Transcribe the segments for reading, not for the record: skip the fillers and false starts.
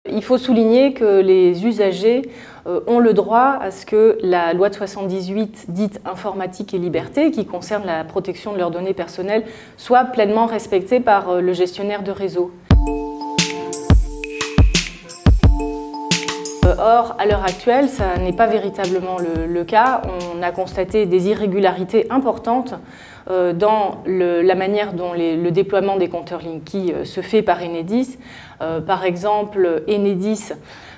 Il faut souligner que les usagers ont le droit à ce que la loi de 78, dite informatique et liberté, qui concerne la protection de leurs données personnelles, soit pleinement respectée par le gestionnaire de réseau. Or, à l'heure actuelle, ça n'est pas véritablement le cas. On a constaté des irrégularités importantes dans la manière dont le déploiement des compteurs Linky se fait par Enedis. Par exemple, Enedis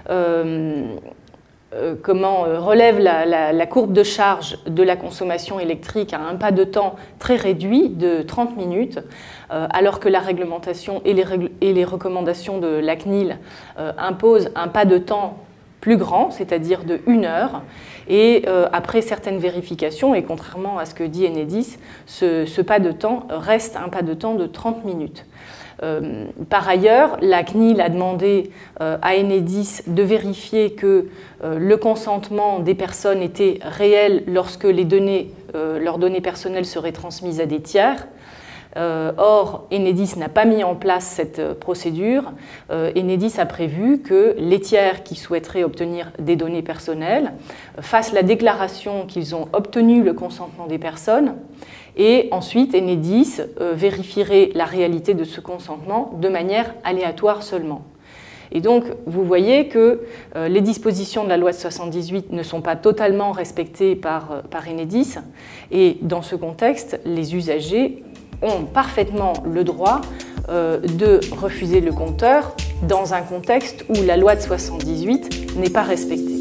relève la courbe de charge de la consommation électrique à un pas de temps très réduit de 30 minutes, alors que la réglementation et les recommandations de la CNIL imposent un pas de temps plus grand, c'est-à-dire de 1 heure, et après certaines vérifications, et contrairement à ce que dit Enedis, ce pas de temps reste un pas de temps de 30 minutes. Par ailleurs, la CNIL a demandé à Enedis de vérifier que le consentement des personnes était réel lorsque leurs données personnelles seraient transmises à des tiers. Or, Enedis n'a pas mis en place cette procédure. Enedis a prévu que les tiers qui souhaiteraient obtenir des données personnelles fassent la déclaration qu'ils ont obtenu le consentement des personnes et ensuite Enedis vérifierait la réalité de ce consentement de manière aléatoire seulement. Et donc, vous voyez que les dispositions de la loi de 78 ne sont pas totalement respectées par Enedis et dans ce contexte, les usagers ont parfaitement le droit de refuser le compteur dans un contexte où la loi de 78 n'est pas respectée.